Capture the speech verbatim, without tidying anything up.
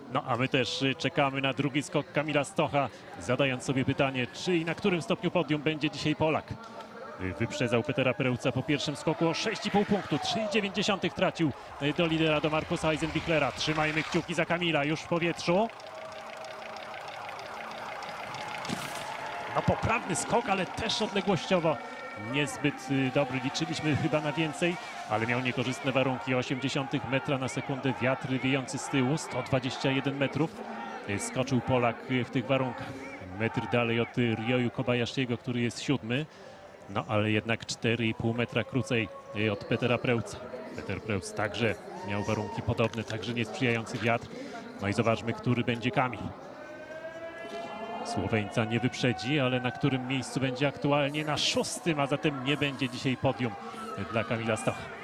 No a my też czekamy na drugi skok Kamila Stocha, zadając sobie pytanie, czy i na którym stopniu podium będzie dzisiaj Polak. Wyprzedzał Petera Preuca po pierwszym skoku o sześć i pół punktu. trzy i dziewięć dziesiątych tracił do lidera, do Markusa Eisenbichlera. Trzymajmy kciuki za Kamila już w powietrzu. No poprawny skok, ale też odległościowo niezbyt dobry. Liczyliśmy chyba na więcej, ale miał niekorzystne warunki. osiemdziesiąt metra na sekundę, wiatr wiejący z tyłu, sto dwadzieścia jeden metrów. Skoczył Polak w tych warunkach. Metr dalej od Ryoyu Kobayashiego, który jest siódmy. No ale jednak cztery i pół metra krócej od Petera Preuca. Peter Preuc także miał warunki podobne, także niesprzyjający wiatr. No i zobaczmy, który będzie Kamil. Słoweńca nie wyprzedzi, ale na którym miejscu będzie aktualnie? Na szóstym, a zatem nie będzie dzisiaj podium dla Kamila Stocha.